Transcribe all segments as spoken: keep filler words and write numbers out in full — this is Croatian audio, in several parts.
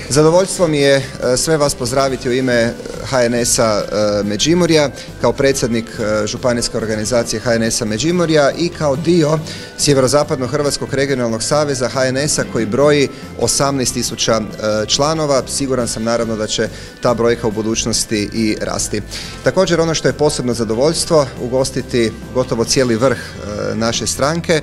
Zadovoljstvo mi je sve vas pozdraviti u ime H N S-a Međimurja, kao predsjednik županijske organizacije H N S-a Međimurja i kao dio Sjeverozapadnog Hrvatskog regionalnog saveza H N S-a koji broji osamnaest tisuća članova. Siguran sam naravno da će ta brojka u budućnosti i rasti. Također ono što je posebno zadovoljstvo, ugostiti gotovo cijeli vrh naše stranke,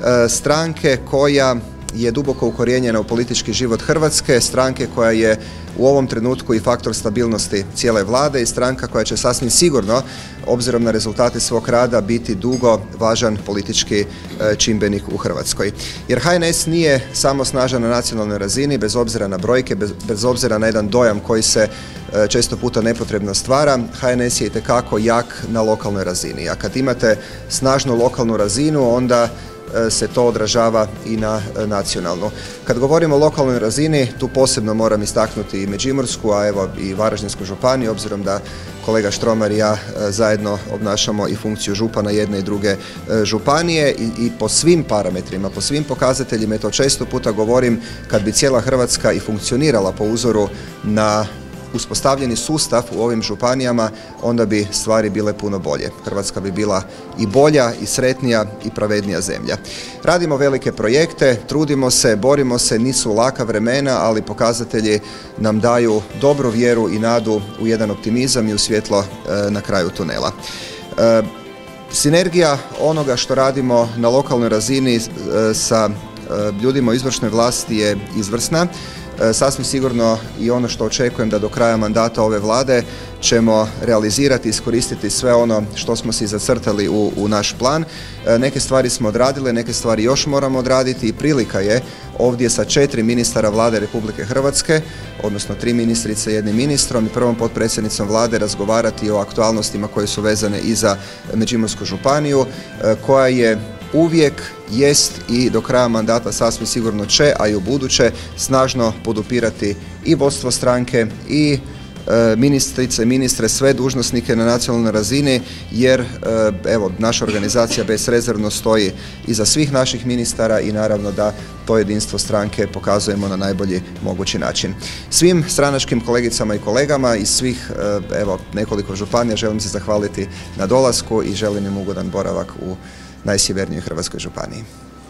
stranke koja je duboko ukorijenjena u politički život Hrvatske, stranke koja je u ovom trenutku i faktor stabilnosti cijele vlade i stranka koja će sasvim sigurno, obzirom na rezultate svog rada, biti dugo važan politički čimbenik u Hrvatskoj. Jer H N S nije samo snažan na nacionalnoj razini, bez obzira na brojke, bez, bez obzira na jedan dojam koji se često puta nepotrebno stvara. H N S je itekako jak na lokalnoj razini, a kad imate snažnu lokalnu razinu, onda se to odražava i na nacionalnu. Kad govorimo o lokalnoj razini, tu posebno moram istaknuti i Međimursku, a evo i Varaždinsku županiju, obzirom da kolega Štromar i ja zajedno obnašamo i funkciju župana jedne i druge županije i, i po svim parametrima, po svim pokazateljima, i to često puta govorim, kad bi cijela Hrvatska i funkcionirala po uzoru na uspostavljeni sustav u ovim županijama, onda bi stvari bile puno bolje. Hrvatska bi bila i bolja, i sretnija, i pravednija zemlja. Radimo velike projekte, trudimo se, borimo se, nisu laka vremena, ali pokazatelji nam daju dobru vjeru i nadu u jedan optimizam i u svjetlo e, na kraju tunela. E, sinergija onoga što radimo na lokalnoj razini e, sa e, ljudima u izvršnoj vlasti je izvrsna. Sasvim sigurno i ono što očekujem da do kraja mandata ove vlade ćemo realizirati, iskoristiti sve ono što smo si zacrtali u, u naš plan. Neke stvari smo odradili, neke stvari još moramo odraditi i prilika je ovdje sa četiri ministara vlade Republike Hrvatske, odnosno tri ministrice i jednim ministrom i prvom potpredsjednicom vlade razgovarati o aktualnostima koje su vezane i za Međimursku županiju, koja je uvijek jest i do kraja mandata sasvim sigurno će, a i u buduće, snažno podupirati i vodstvo stranke i e, ministrice, ministre, sve dužnosnike na nacionalnoj razini, jer e, evo, naša organizacija bezrezervno stoji iza svih naših ministara i naravno da to jedinstvo stranke pokazujemo na najbolji mogući način. Svim stranačkim kolegicama i kolegama iz svih e, evo, nekoliko županija želim se zahvaliti na dolasku i želim im ugodan boravak u najsjevernijoj Hrvatskoj županiji.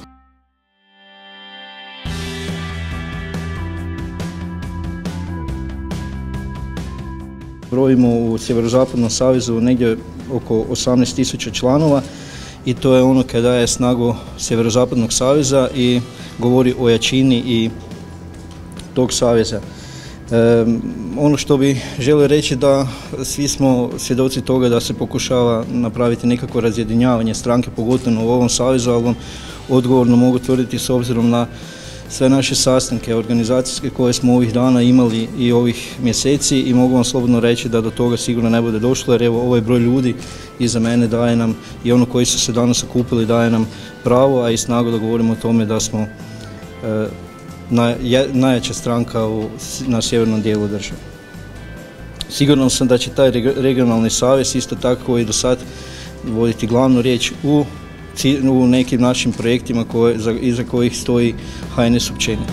Brojimo u Sjeverozapadnom savezu negdje oko osamnaest tisuća članova i to je ono kada daje snagu Sjeverozapadnog saveza i govori o jačini i tog saveza. E, ono što bih želio reći da svi smo svjedoci toga da se pokušava napraviti nekako razjedinjavanje stranke, pogotovo u ovom savezu, ali vam odgovorno mogu tvrditi s obzirom na sve naše sastanke organizacijske koje smo ovih dana imali i ovih mjeseci i mogu vam slobodno reći da do toga sigurno ne bude došlo, jer evo ovaj broj ljudi iza mene daje nam i ono koji su se danas okupili daje nam pravo, a i snagu da govorimo o tome da smo e, najjača stranka u, na sjevernom dijelu države. Sigurno sam da će taj regionalni savez isto tako i do sad voditi glavnu riječ u, u nekim našim projektima koje, za, iza kojih stoji H N S općenito.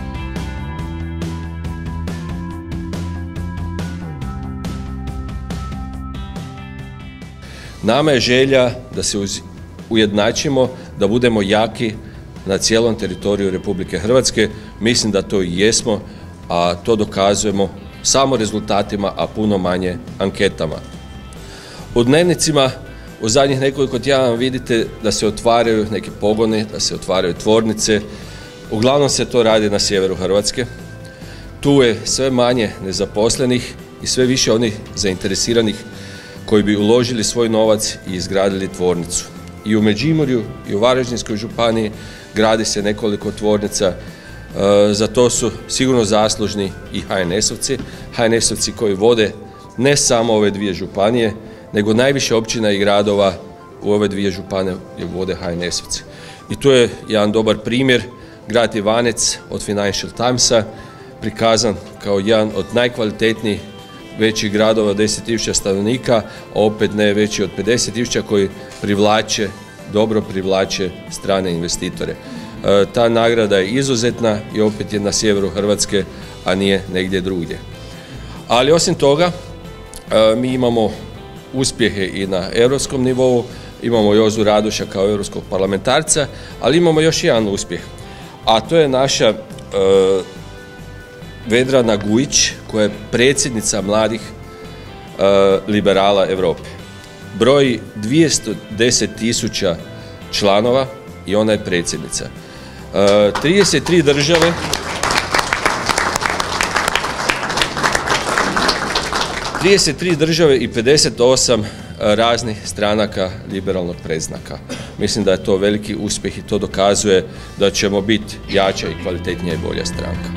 Nama je želja da se ujednačimo, da budemo jaki na cijelom teritoriju Republike Hrvatske. Mislim da to i jesmo, a to dokazujemo samo rezultatima, a puno manje anketama. U dnevnicima u zadnjih nekoliko tjedana vidite da se otvaraju neki pogoni, da se otvaraju tvornice. Uglavnom se to radi na sjeveru Hrvatske. Tu je sve manje nezaposlenih i sve više onih zainteresiranih koji bi uložili svoj novac i izgradili tvornicu. I u Međimurju i u Varaždinskoj županiji gradi se nekoliko tvornica, e, za to su sigurno zaslužni i H N S-ovci, H N S-ovci koji vode ne samo ove dvije županije, nego najviše općina i gradova u ove dvije županije vode H N S-ovci. I tu je jedan dobar primjer, grad Ivanec od Financial Timesa, prikazan kao jedan od najkvalitetnijih većih gradova od deset tisuća stanovnika, a opet ne veći od pedeset tisuća koji privlače, dobro privlače strane investitore. Ta nagrada je izuzetna i opet je na sjeveru Hrvatske, a nije negdje drugdje. Ali osim toga, mi imamo uspjehe i na europskom nivou, imamo Jozu Radoša kao europskog parlamentarca, ali imamo još jedan uspjeh, a to je naša Vedrana Gujić, koja je predsjednica mladih liberala Europe. Broji dvjesto deset tisuća članova i ona je predsjednica. trideset tri države trideset tri države i pedeset osam raznih stranaka liberalnog predznaka. Mislim da je to veliki uspjeh i to dokazuje da ćemo biti jača i kvalitetnija i bolja stranka.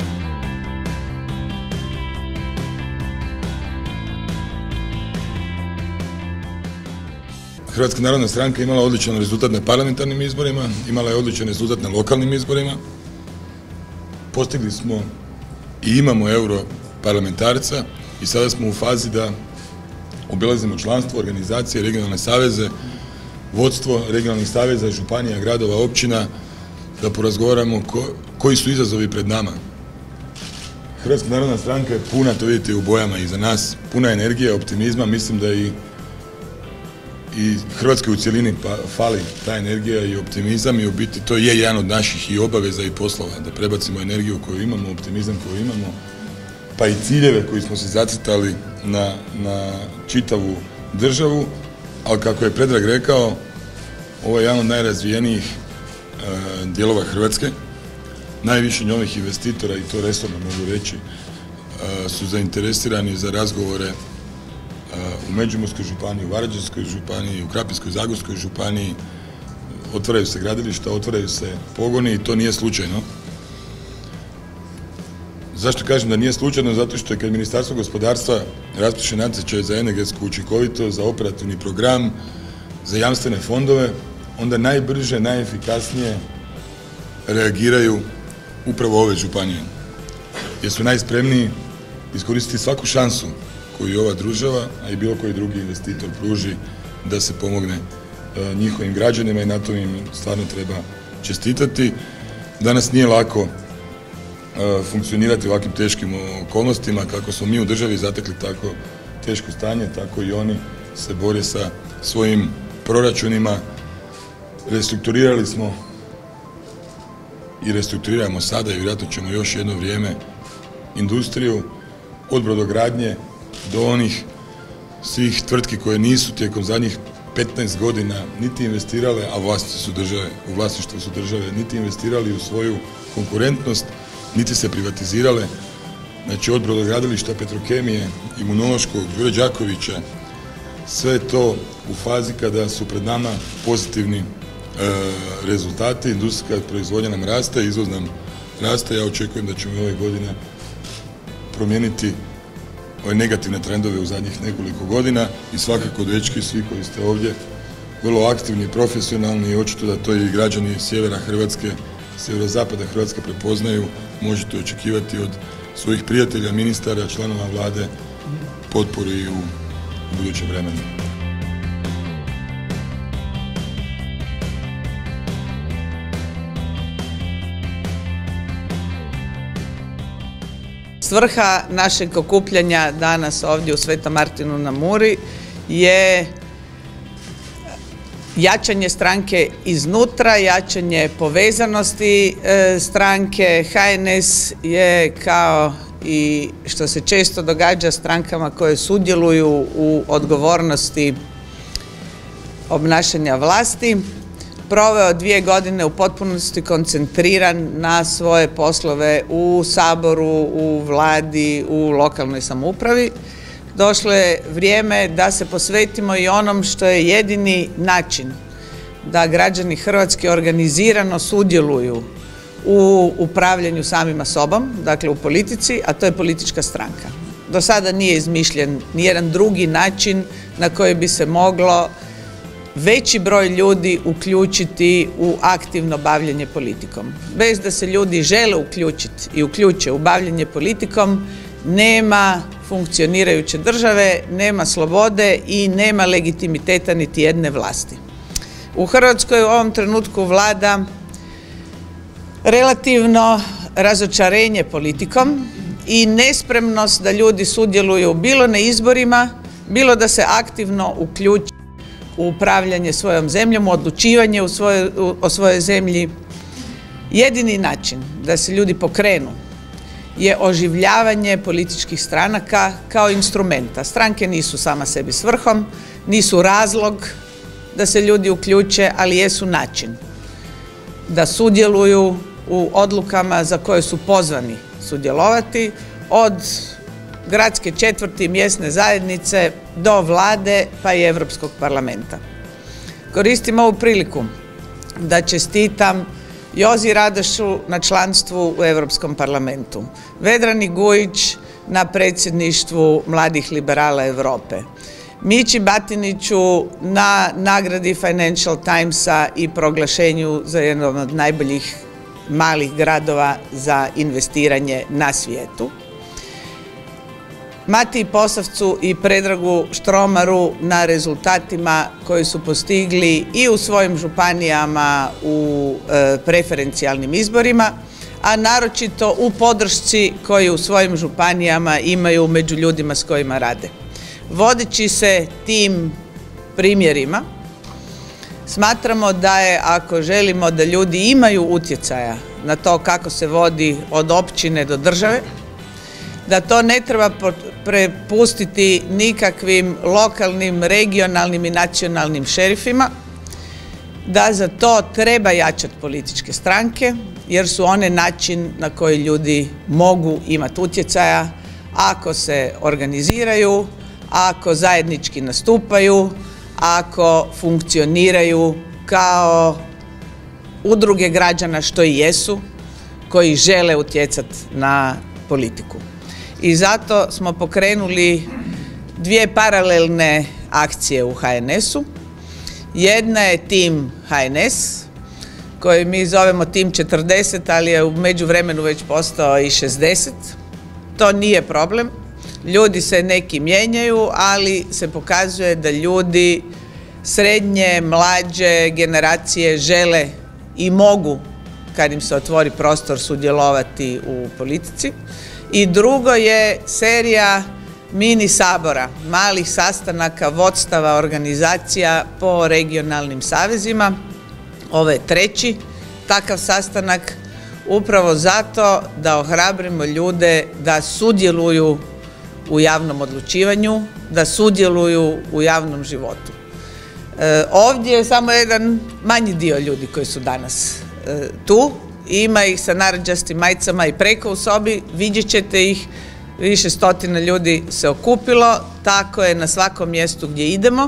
Hrvatska narodna stranka imala odličan rezultat na parlamentarnim izborima, imala je odličan rezultat na lokalnim izborima. Postigli smo i imamo europarlamentarca i sada smo u fazi da obilazimo članstvo, organizacije, regionalne saveze, vodstvo regionalnih saveza, županija, gradova, općina, da porazgovaramo ko, koji su izazovi pred nama. Hrvatska narodna stranka je puna, to vidite u bojama iza nas, puna energije, optimizma, mislim da i i Hrvatskoj u cjelini pa fali ta energija i optimizam i u biti to je jedan od naših i obaveza i poslova, da prebacimo energiju koju imamo, optimizam koju imamo, pa i ciljeve koji smo se zacrtali na, na čitavu državu, ali kako je Predrag rekao, ovo je jedan od najrazvijenijih e, dijelova Hrvatske, najviše novih investitora, i to resorno mogu reći, e, su zainteresirani za razgovore u Međimurskoj županiji, u Varaždinskoj županiji, u Krapinsko-zagorskoj županiji. Otvaraju se gradilišta, otvaraju se pogoni i to nije slučajno. Zašto kažem da nije slučajno? Zato što je kad Ministarstvo gospodarstva raspiše natječaj za energetsku učinkovitost, za operativni program, za jamstvene fondove, onda najbrže, najefikasnije reagiraju upravo ove županije. Jer su najspremniji iskoristiti svaku šansu koju ova država, a i bilo koji drugi investitor pruži da se pomogne e, njihovim građanima i na to im stvarno treba čestitati. Danas nije lako e, funkcionirati u ovakvim teškim okolnostima, kako smo mi u državi zatekli tako teško stanje, tako i oni se bore sa svojim proračunima. Restrukturirali smo i restrukturiramo sada i vjerojatno ćemo još jedno vrijeme industriju, od brodogradnje do onih svih tvrtki koje nisu tijekom zadnjih petnaest godina niti investirale, a vlasništvo su države, u vlasništvu su države, niti investirali u svoju konkurentnost, niti se privatizirale. Znači od brodogradilišta, Petrokemije, Imunološkog, Đure Đakovića, sve to u fazi kada su pred nama pozitivni e, rezultati, industrijska proizvodnja nam raste, izvoz nam raste, ja očekujem da ćemo ove godine promijeniti ove negativne trendove u zadnjih nekoliko godina i svakako, dečki, svi koji ste ovdje vrlo aktivni, profesionalni i očito da to i građani sjevera Hrvatske, sjeverozapada Hrvatske prepoznaju, možete očekivati od svojih prijatelja, ministara, članova vlade potporu i u budućem vremenu. Svrha našeg okupljanja danas ovdje u Svetom Martinu na Muri je jačanje stranke iznutra, jačanje povezanosti stranke. H N S je, kao i što se često događa strankama koje sudjeluju u odgovornosti obnašanja vlasti, proveo dvije godine u potpunosti koncentriran na svoje poslove u Saboru, u vladi, u lokalnoj samoupravi. Došlo je vrijeme da se posvetimo i onom što je jedini način da građani Hrvatske organizirano sudjeluju u upravljanju samima sobom, dakle u politici, a to je politička stranka. Do sada nije izmišljen nijedan drugi način na koji bi se moglo veći broj ljudi uključiti u aktivno bavljenje politikom. Bez da se ljudi žele uključiti i uključe u bavljenje politikom, nema funkcionirajuće države, nema slobode i nema legitimiteta niti jedne vlasti. U Hrvatskoj u ovom trenutku vlada relativno razočarenje politikom i nespremnost da ljudi sudjeluju bilo na izborima, bilo da se aktivno uključe u upravljanje svojom zemljom, u odlučivanje u svojoj, u, o svojoj zemlji. Jedini način da se ljudi pokrenu je oživljavanje političkih stranaka kao instrumenta. Stranke nisu sama sebi svrhom, nisu razlog da se ljudi uključe, ali jesu način da sudjeluju u odlukama za koje su pozvani sudjelovati, od gradske četvrti, mjesne zajednice do vlade pa i Europskog parlamenta. Koristim ovu priliku da čestitam Jozi Radošu na članstvu u Europskom parlamentu, Vedrani Gujić na predsjedništvu Mladih liberala Europe, Mići Batiniću na nagradi Financial Timesa i proglašenju za jednog od najboljih malih gradova za investiranje na svijetu, Matiji Posavcu i Predragu Štromaru na rezultatima koji su postigli i u svojim županijama u e, preferencijalnim izborima, a naročito u podršci koju u svojim županijama imaju među ljudima s kojima rade. Vodeći se tim primjerima, smatramo da je, ako želimo da ljudi imaju utjecaja na to kako se vodi od općine do države, da to ne treba prepustiti nikakvim lokalnim, regionalnim i nacionalnim šerifima, da za to treba jačati političke stranke, jer su one način na koji ljudi mogu imati utjecaja ako se organiziraju, ako zajednički nastupaju, ako funkcioniraju kao udruge građana, što i jesu, koji žele utjecati na politiku. I zato smo pokrenuli dvije paralelne akcije u ha en esu. Jedna je tim ha en es, koji mi zovemo tim četrdeset, ali je u međuvremenu već postao i šezdeset. To nije problem. Ljudi se neki mijenjaju, ali se pokazuje da ljudi srednje, mlađe generacije žele i mogu, kad im se otvori prostor, sudjelovati u politici. I drugo je serija mini sabora, malih sastanaka vodstava organizacija po regionalnim savezima. Ovo je treći takav sastanak, upravo zato da ohrabrimo ljude da sudjeluju u javnom odlučivanju, da sudjeluju u javnom životu. E, ovdje je samo jedan manji dio ljudi koji su danas e, tu. Ima ih sa narandžastim majicama i preko u sobi, vidjet ćete ih, više stotina ljudi se okupilo, tako je na svakom mjestu gdje idemo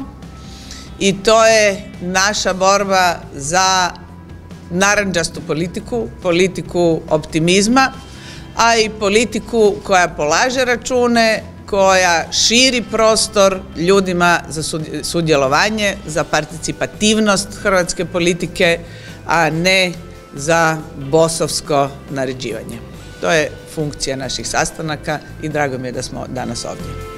i to je naša borba za narandžastu politiku, politiku optimizma, a i politiku koja polaže račune, koja širi prostor ljudima za sudjelovanje, za participativnost hrvatske politike, a ne za bosovsko naređivanje. To je funkcija naših sastanaka i drago mi je da smo danas ovdje.